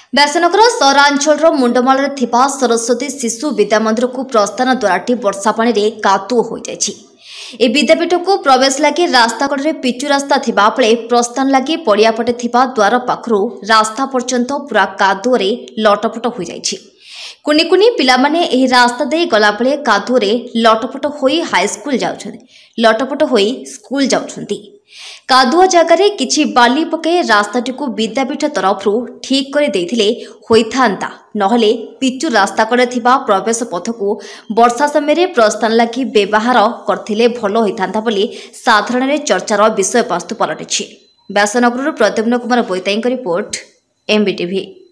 ବ୍ୟାସନଗର ସହରାଞ୍ଚଳର ମୁଣ୍ଡମାଳରେ ଥିବା ସରସ୍ୱତୀ ଶିଶୁ ବିଦ୍ୟାମନ୍ଦିର को प्रस्थान द्वाराटी वर्षा पानी रे कादुओ हो जायछि। ए विद्यापीठ को प्रवेश लगी रास्ता कड़े पिचु रास्ता थिबा बेले प्रस्थान लगी पड़िया पटे थिबा द्वार पाखरु रास्ता पर्यंत पूरा कादुओ रे लटपट हो जायछि। कुनी कुनी पिला माने एही रास्ता दे गला बेले कादुओ रे लटपट होई हाई स्कूल जाउछन्ति, लटपट होई स्कूल जाउछन्ति। कादुआ जगार किछि बाली पके रास्ताटी को विद्यापीठ तरफरु ठीक कर देथिले होइथांता, नहले पिचु रास्ता कड़े थिबा प्रवेश पथ को वर्षा समय प्रस्थान लगी व्यवहार करथिले भलो होइथांता बोली साधारण रे चर्चार विषय वस्तु पलटिछि। व्यासनगरରୁ प्रद्युम्न कुमार बोइताईଙ୍କ रिपोर्ट, एमबीटीवी।